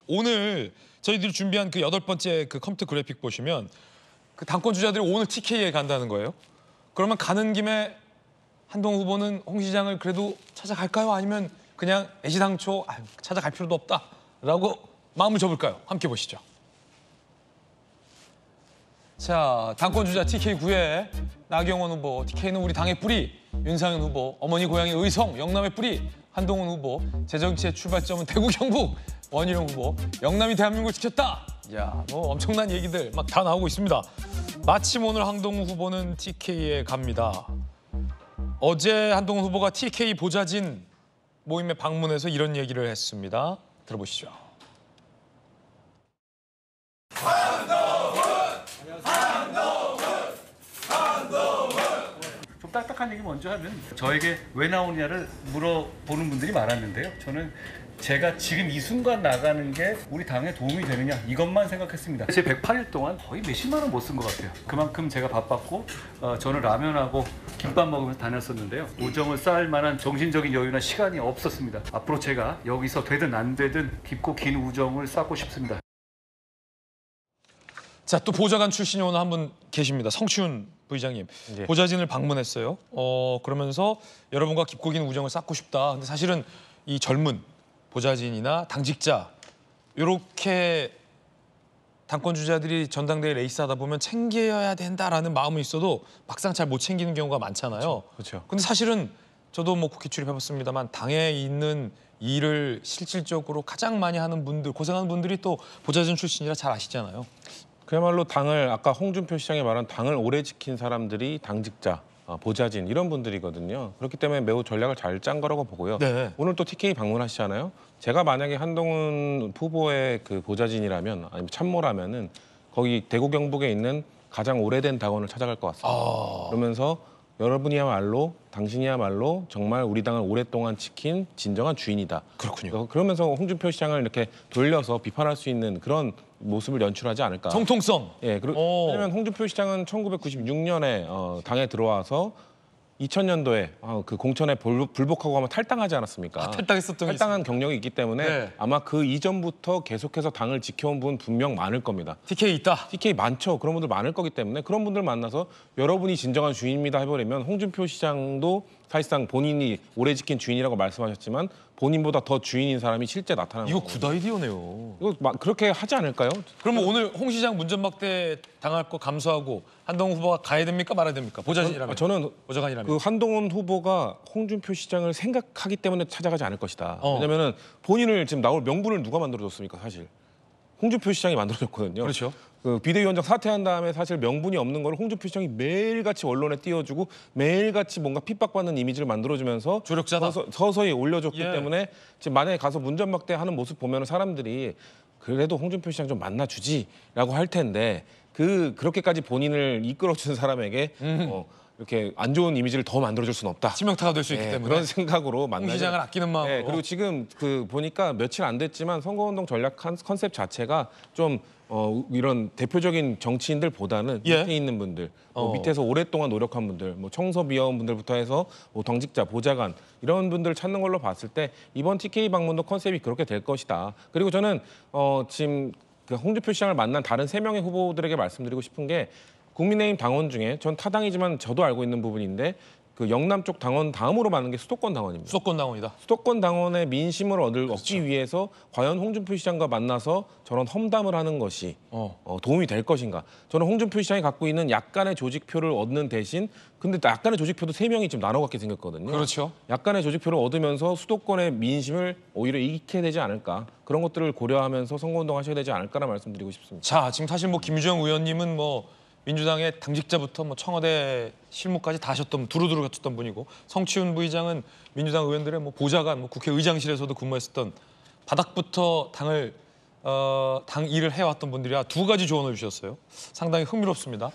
오늘 저희들이 준비한 그 8번째 그 컴퓨터 그래픽 보시면 그 당권 주자들이 오늘 TK에 간다는 거예요. 그러면 가는 김에 한동훈 후보는 홍 시장을 그래도 찾아갈까요? 아니면 그냥 애시당초 찾아갈 필요도 없다라고 마음을 접을까요? 함께 보시죠. 자, 당권 주자 TK9에 나경원 후보, TK는 우리 당의 뿌리, 윤상현 후보, 어머니 고향의 의성, 영남의 뿌리, 한동훈 후보, 재정치의 출발점은 대구 경북, 원희룡 후보, 영남이 대한민국을 지켰다. 야, 뭐 엄청난 얘기들 막 다 나오고 있습니다. 마침 오늘 한동훈 후보는 TK에 갑니다. 어제 한동훈 후보가 TK 보좌진 모임에 방문해서 이런 얘기를 했습니다. 들어보시죠. 좀 딱딱한 얘기 먼저 하면 저에게 왜 나오냐를 물어보는 분들이 많았는데요. 저는 제가 지금 이 순간 나가는 게 우리 당에 도움이 되느냐 이것만 생각했습니다. 제 108일 동안 거의 몇십만 원 못 쓴 것 같아요. 그만큼 제가 바빴고 저는 라면하고 김밥 먹으면서 다녔었는데요. 우정을 쌓을 만한 정신적인 여유나 시간이 없었습니다. 앞으로 제가 여기서 되든 안 되든 깊고 긴 우정을 쌓고 싶습니다. 자, 또 보좌관 출신이 오늘 한 분 계십니다. 성치훈 부의장님. 네. 보좌진을 방문했어요. 그러면서 여러분과 깊고 긴 우정을 쌓고 싶다. 근데 사실은 이 젊은 보좌진이나 당직자 이렇게 당권 주자들이 전당대회 레이스하다 보면 챙겨야 된다라는 마음은 있어도 막상 잘 못 챙기는 경우가 많잖아요. 그렇죠. 근데 사실은 저도 뭐 국회 출입해봤습니다만 당에 있는 일을 실질적으로 가장 많이 하는 분들, 고생하는 분들이 또 보좌진 출신이라 잘 아시잖아요. 그야말로 당을 아까 홍준표 시장이 말한 당을 오래 지킨 사람들이 당직자, 보좌진 이런 분들이거든요. 그렇기 때문에 매우 전략을 잘 짠 거라고 보고요. 네. 오늘 또 TK 방문하시잖아요. 제가 만약에 한동훈 후보의 그 보좌진이라면 아니면 참모라면은 거기 대구 경북에 있는 가장 오래된 당원을 찾아갈 것 같습니다. 그러면서 여러분이야말로 당신이야말로 정말 우리 당을 오랫동안 지킨 진정한 주인이다. 그렇군요. 그러면서 홍준표 시장을 이렇게 돌려서 비판할 수 있는 그런 모습을 연출하지 않을까. 정통성. 예, 왜냐면 홍준표 시장은 1996년에 당에 들어와서 2000년도에 그 공천에 불복하고 하면 탈당하지 않았습니까? 탈당했었던 탈당한 경력이 있기 때문에 네. 아마 그 이전부터 계속해서 당을 지켜온 분 분명 많을 겁니다. TK 있다. TK 많죠. 그런 분들 많을 거기 때문에 그런 분들 만나서 여러분이 진정한 주인입니다 해버리면 홍준표 시장도 사실상 본인이 오래 지킨 주인이라고 말씀하셨지만 본인보다 더 주인인 사람이 실제 나타나는 이거 거거든요. 굿 아이디어네요. 이거 그렇게 하지 않을까요? 그러면 오늘 홍 시장 문전박대 당할 거 감수하고 한동훈 후보가 가야 됩니까 말아야 됩니까? 보좌진이라면. 저는 보좌관이라면. 그 한동훈 후보가 홍준표 시장을 생각하기 때문에 찾아가지 않을 것이다. 왜냐면은 본인을 지금 나올 명분을 누가 만들어줬습니까 사실. 홍준표 시장이 만들어줬거든요. 그렇죠. 그 비대위원장 사퇴한 다음에 사실 명분이 없는 걸 홍준표 시장이 매일같이 언론에 띄워주고 매일같이 뭔가 핍박받는 이미지를 만들어주면서 조력자다. 서서히 올려줬기 예. 때문에 지금 만약에 가서 문전박대하는 모습 보면 사람들이 그래도 홍준표 시장 좀 만나주지라고 할 텐데 그렇게까지 본인을 이끌어준 사람에게 이렇게 안 좋은 이미지를 더 만들어줄 수는 없다. 치명타가 될 수 있기 때문에. 그런 생각으로 홍 만나죠. 시장을 아끼는 마음으로. 네, 그리고 지금 그 보니까 며칠 안 됐지만 선거운동 전략 컨셉 자체가 좀 이런 대표적인 정치인들보다는 예. 밑에 있는 분들, 밑에서 오랫동안 노력한 분들, 뭐 청소비원 분들부터 해서 뭐 당직자, 보좌관 이런 분들을 찾는 걸로 봤을 때 이번 TK 방문도 컨셉이 그렇게 될 것이다. 그리고 저는 지금 그 홍준표 시장을 만난 다른 3명의 후보들에게 말씀드리고 싶은 게 국민의힘 당원 중에 전 타당이지만 저도 알고 있는 부분인데 그 영남 쪽 당원 다음으로 많은 게 수도권 당원입니다. 수도권 당원이다. 수도권 당원의 민심을 얻기 위해서 과연 홍준표 시장과 만나서 저런 험담을 하는 것이 도움이 될 것인가. 저는 홍준표 시장이 갖고 있는 약간의 조직표를 얻는 대신 근데 약간의 조직표도 3명이 지금 나눠갖게 생겼거든요. 그렇죠. 약간의 조직표를 얻으면서 수도권의 민심을 오히려 이기게 되지 않을까. 그런 것들을 고려하면서 선거운동 하셔야 되지 않을까라는 말씀드리고 싶습니다. 자, 지금 사실 뭐 김주영 의원님은 뭐 민주당의 당직자부터 뭐 청와대 실무까지 다 하셨던 두루두루 갖췄던 분이고 성치훈 부의장은 민주당 의원들의 뭐 보좌관, 뭐 국회의장실에서도 근무했었던 바닥부터 당 일을 해왔던 분들이라 두 가지 조언을 주셨어요. 상당히 흥미롭습니다.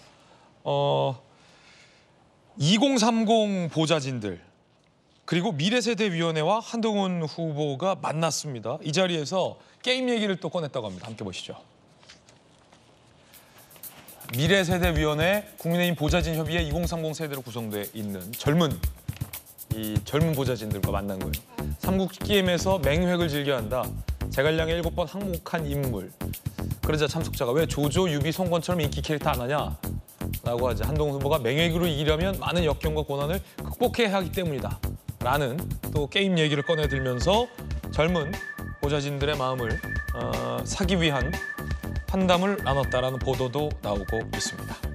2030 보좌진들 그리고 미래세대위원회와 한동훈 후보가 만났습니다. 이 자리에서 게임 얘기를 또 꺼냈다고 합니다. 함께 보시죠. 미래세대위원회 국민의힘 보좌진 협의회 2030 세대로 구성돼 있는 젊은 보좌진들과 만난 거예요. 삼국게임에서 맹획을 즐겨 한다. 제갈량에 7번 항복한 인물. 그러자 참석자가 왜 조조, 유비, 송건처럼 인기 캐릭터 안 하냐? 라고 하자 한동훈 후보가 맹획으로 이기려면 많은 역경과 고난을 극복해야 하기 때문이다. 라는 또 게임 얘기를 꺼내들면서 젊은 보좌진들의 마음을 사기 위한 환담을 나눴다라는 보도도 나오고 있습니다.